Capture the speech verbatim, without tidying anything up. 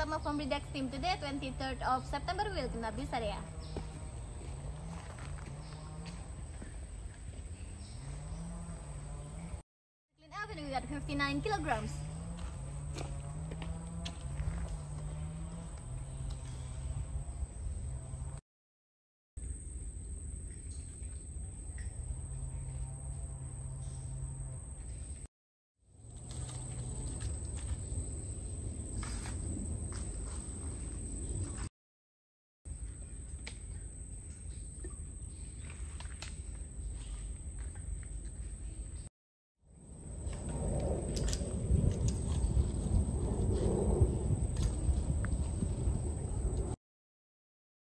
welcome from Redex team today, twenty-third of September. Welcome to this area. Clean Avenue, we got fifty-nine kilograms.